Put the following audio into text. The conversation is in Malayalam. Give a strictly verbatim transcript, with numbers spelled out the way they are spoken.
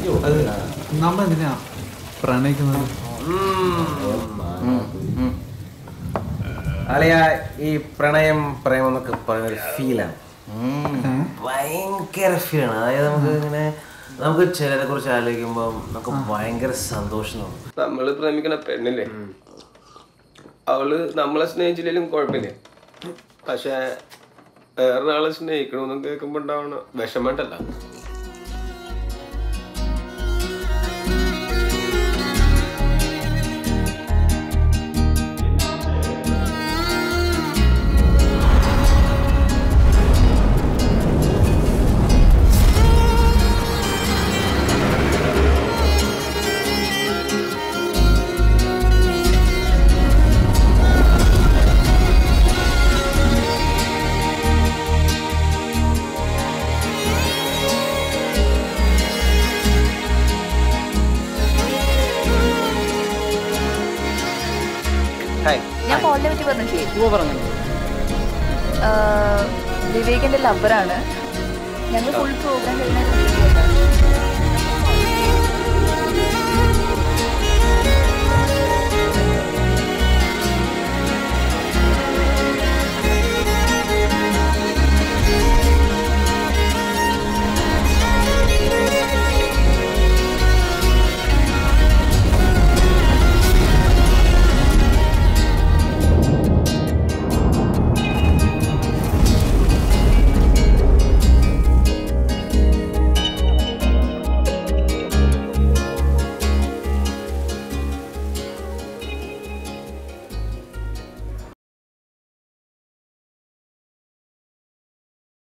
അത് നമ്മ എന്തിനാ പ്രണയിക്കുന്നത്? അളിയ ഈ പ്രണയം പ്രേമം എന്നൊക്കെ പറയുന്നൊരു ഫീലാണ്, ഭയങ്കര ഫീലാണ്. അതായത് നമുക്ക് ഇങ്ങനെ നമുക്ക് ചിലരെ കുറിച്ച് ആലോചിക്കുമ്പോൾ നമുക്ക് ഭയങ്കര സന്തോഷം തോന്നും. നമ്മള് പ്രേമിക്കണ പെണ്ണില്ലേ, അവള് നമ്മളെ സ്നേഹിച്ചില്ലെങ്കിലും കുഴപ്പമില്ല. പക്ഷെ വേറൊരാളെ സ്നേഹിക്കണമെന്നും കേൾക്കുമ്പോ ഉണ്ടാവണ വിഷമണ്ടല്ല. ഞാൻ പോളിനെ പറ്റി പറഞ്ഞില്ലേ, വിവേകിന്റെ ലവറാണ്. ഞങ്ങൾ ഫുൾ പ്രോഗ്രാം കഴിഞ്ഞ